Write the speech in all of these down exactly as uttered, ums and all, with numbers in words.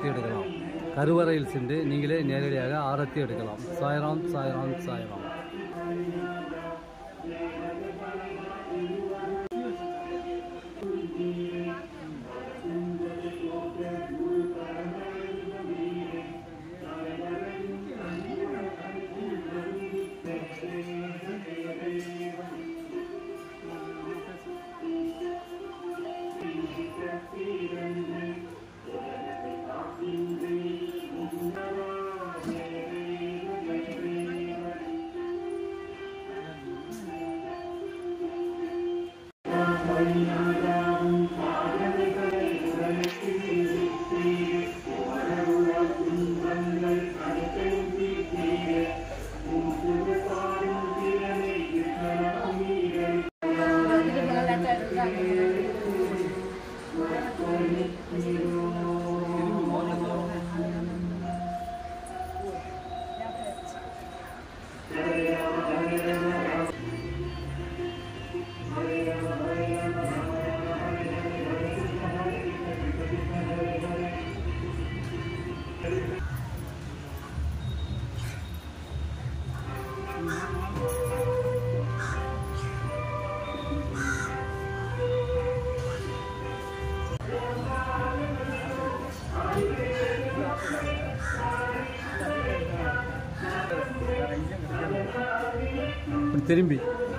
ஆரத்தி எடுக்கலாம். கருவறையில் சென்று நீங்களே நேரடியாக ஆரத்தி எடுக்கலாம். சாய்ராம் சாய்ராம் சாய்ராம். திரும்பி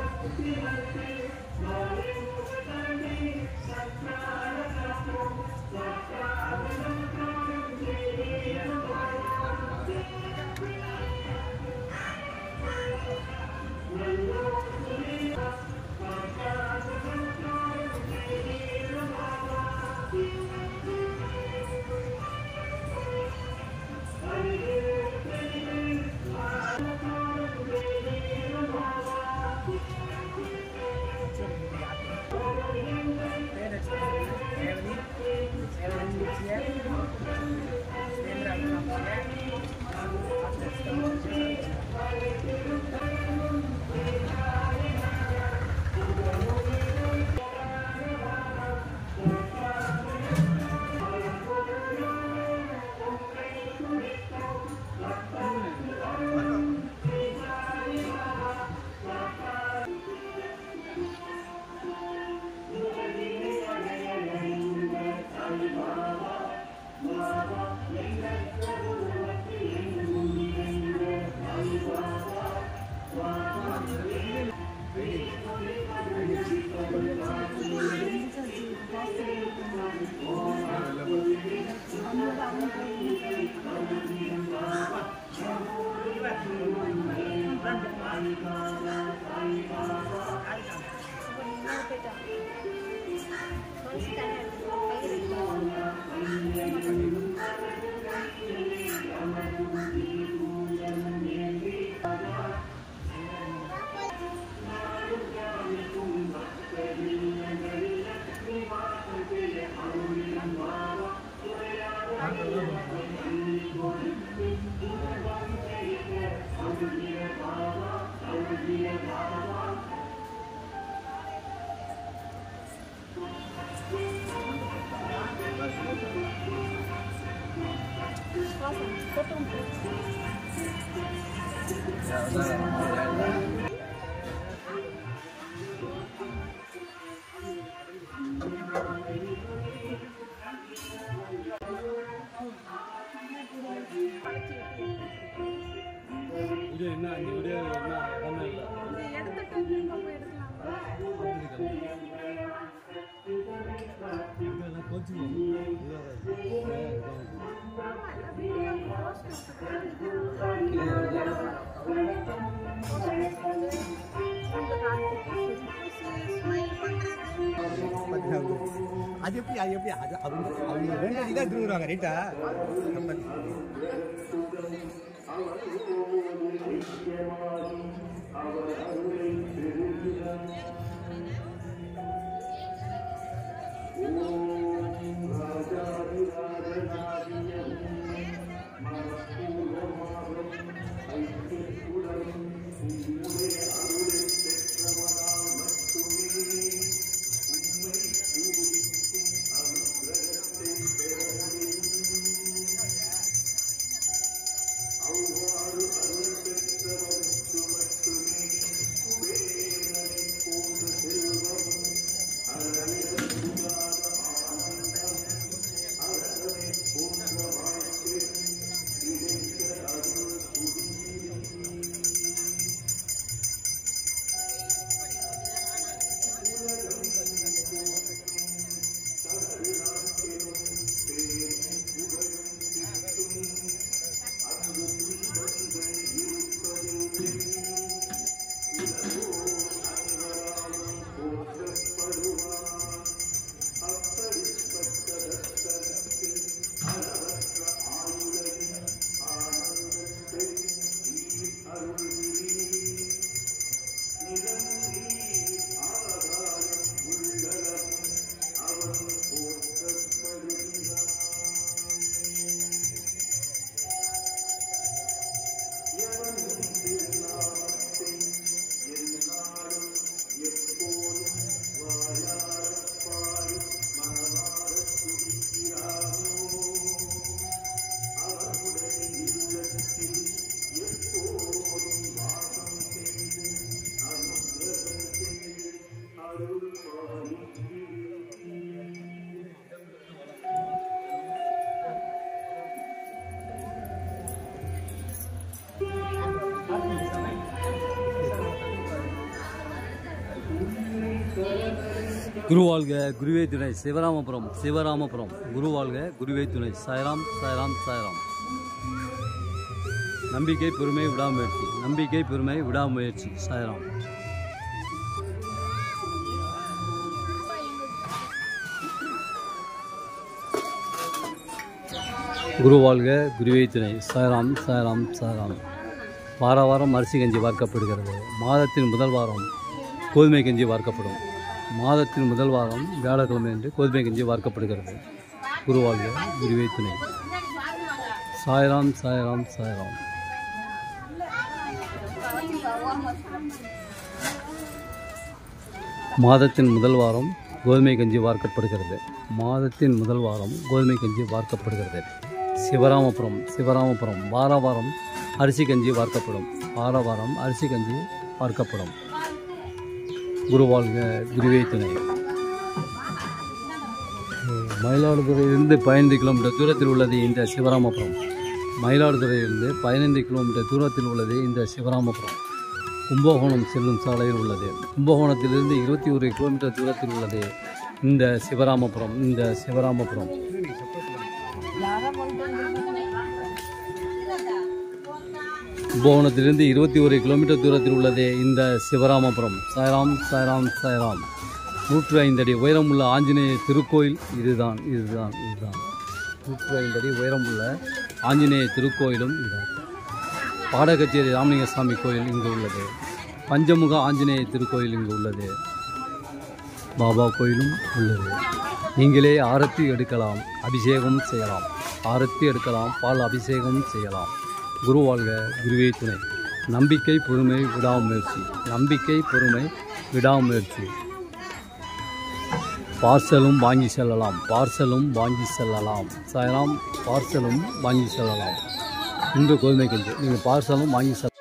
அது எப்படி அது எப்படி அது அவங்க அவங்க வேண்டியது தான் திரும்புறாங்க ரைட்டா குரு வாழ்க குருவே துணை. சிவராமபுரம் சிவராமபுரம். குரு வாழ்க குருவே துணை. சாய்ராம் சாய்ராம் சாய்ராம். நம்பிக்கை பொறுமை விடாமுயற்சி. நம்பிக்கை பொறுமை விடாமுயற்சி. சாய்ராம். குரு வாழ்க குருவே துணை. சாய்ராம் சாய்ராம் சாய்ராம். வார வாரம் அரிசி கஞ்சி வார்க்கப்படுகிறது. மாதத்தின் முதல் வாரம் கோதுமை கஞ்சி வார்க்கப்படும். மாதத்தின் முதல் வாரம் வியாழக்கிழமை என்று கோதுமை கஞ்சி வார்க்கப்படுகிறது. குரு வாழ்க குருவே துணை. சாய்ராம் சாய்ராம் சாய்ராம். மாதத்தின் முதல் வாரம் கோதுமை கஞ்சி வார்க்கப்படுகிறது. மாதத்தின் முதல் வாரம் கோதுமை கஞ்சி வார்க்கப்படுகிறது. சிவராமபுரம் சிவராமபுரம். வார வாரம் அரிசி கஞ்சி வார்க்கப்படும். வார வாரம் அரிசி கஞ்சி வார்க்கப்படும். குரு வாழ்க குருவே துணை. மயிலாடுதுறையிலிருந்து பதினைந்து கிலோமீட்டர் தூரத்தில் உள்ளது இந்த சிவராமபுரம். மயிலாடுதுறையிலிருந்து பதினைந்து கிலோமீட்டர் தூரத்தில் உள்ளது இந்த சிவராமபுரம். கும்பகோணம் செல்லும் சாலையில் உள்ளது. கும்பகோணத்திலிருந்து இருபத்தி ஒரு கிலோமீட்டர் தூரத்தில் உள்ளது இந்த சிவராமபுரம். இந்த சிவராமபுரம் கும்பகோணத்திலிருந்து இருபத்தி ஒரு கிலோமீட்டர் தூரத்தில் உள்ளது இந்த சிவராமபுரம். சாய்ராம் சாய்ராம் சாய்ராம். நூற்று ஐந்து அடி உயரமுள்ள ஆஞ்சநேய திருக்கோயில் இதுதான் இதுதான் இதுதான் நூற்று ஐந்து அடி உயரமுள்ள ஆஞ்சநேய திருக்கோயிலும் இதுதான். பாடகச்சேரி ராமலிங்க சாமி கோயில் இங்கு உள்ளது. பஞ்சமுக ஆஞ்சநேய திருக்கோயில் இங்கு உள்ளது. பாபா கோயிலும் உள்ளது. நீங்களே ஆரத்தி எடுக்கலாம், அபிஷேகம் செய்யலாம். ஆரத்தி எடுக்கலாம், பால் அபிஷேகம் செய்யலாம். குரு வாழ்க குருவே துணை. நம்பிக்கை பொறுமை விடாமுயற்சி. நம்பிக்கை பொறுமை விடாமுயற்சி. பார்சலும் வாங்கி செல்லலாம். பார்சலும் வாங்கி செல்லலாம். சாயலாம். பார்சலும் வாங்கி செல்லலாம். இன்று கோதுமை கஞ்சி நீங்கள் பார்சலும் வாங்கி செல்ல